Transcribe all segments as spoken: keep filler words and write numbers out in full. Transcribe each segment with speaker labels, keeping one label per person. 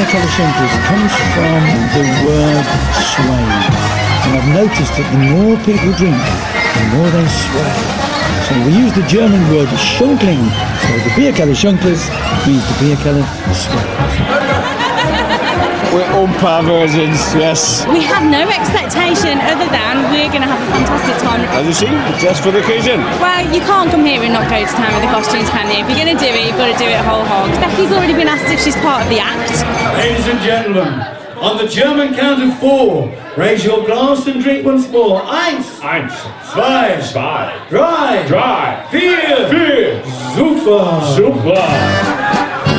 Speaker 1: Color Shunkers comes from the word sway. And I've noticed that the more people drink, the more they sway. So we use the German word schunkling. So the beer keller shunkers means the beer keller sways.
Speaker 2: We're Oompah versions, yes.
Speaker 3: We have no expectation other than we're going to have a fantastic time.
Speaker 2: As you see, just for the occasion.
Speaker 3: Well, you can't come here and not go to town with the costumes, can you? If you're going to do it, you've got to do it whole hog. Becky's already been asked if she's part of the act.
Speaker 4: Ladies and gentlemen, on the German count of four, raise your glass and drink once more. Eins.
Speaker 5: Eins.
Speaker 4: Zwei.
Speaker 5: Zwei.
Speaker 4: Drei.
Speaker 5: Drei.
Speaker 4: Vier.
Speaker 5: Vier.
Speaker 4: Super.
Speaker 5: Super.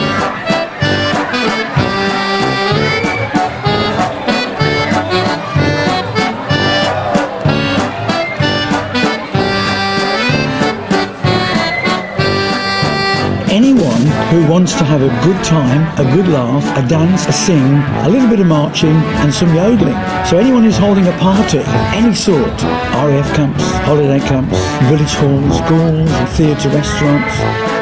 Speaker 1: Anyone who wants to have a good time, a good laugh, a dance, a sing, a little bit of marching and some yodeling. So anyone who's holding a party of any sort, R A F camps, holiday camps, village halls, schools, theatre, restaurants.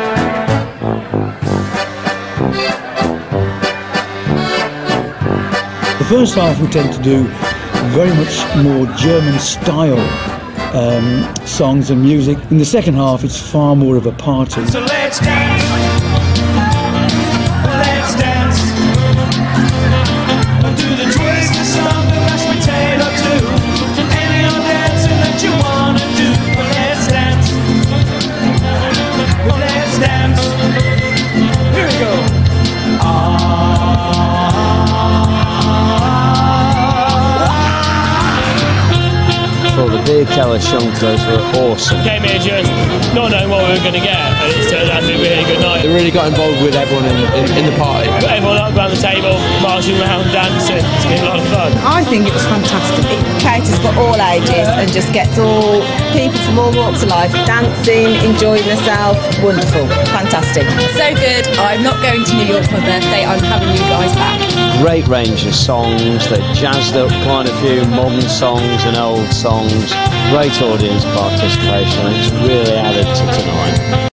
Speaker 1: The first half we tend to do very much more German style um, songs and music. In the second half it's far more of a party.
Speaker 6: So let's dance, let's dance, do the twist, the song, the mashed potato too, any old dancing that you wanna do. Let's dance, let's dance, here we go. Ah.
Speaker 2: Well, the beer keller shunkers were awesome.
Speaker 7: Came here just not knowing what we were going to get, and it's turned out to be a really good night.
Speaker 8: They really got involved with everyone in, in, in the party.
Speaker 7: Got everyone up around the table, marching around, dancing. It's been a lot of fun.
Speaker 9: I think it was fantastic. It caters for all ages and just gets all people from all walks of life dancing, enjoying themselves. Wonderful, fantastic.
Speaker 3: So good. I'm not going to New York for my birthday. I'm having you guys back.
Speaker 2: Great range of songs. They jazzed up quite a few modern songs and old songs. Great audience participation. It's really added to tonight.